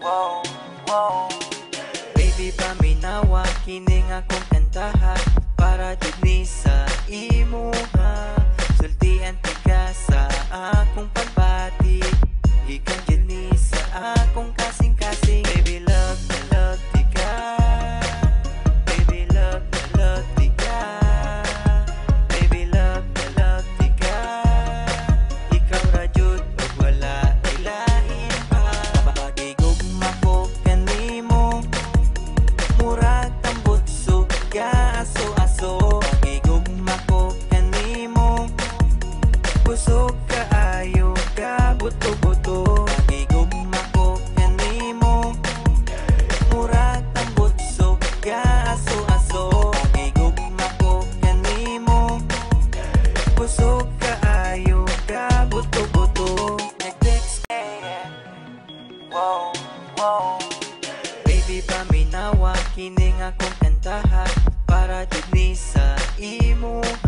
Wow, wow. Baby, paminawa kining akong kantaha para dinhi sa imuha. Sultian tika sa akong pagbati, ikan dinhi sa akong kasing-kasing. Baby, love tika. Baby, love tika. Baby, love tika. Ikaw ra jud ug wala ilain pa. Pagigugma ko kanimo, murag tambot suga aso-aso. Pagigugma ko kanimo, busog kaayo ka buto-buto. Pagigugma ko kanimo, murag tambot suga aso-aso. Pagigugma ko kanimo, busog kaayo ka buto-buto. Next, wow, wow. Baby, paminawa kining akong kantaha para dinhi sa imo.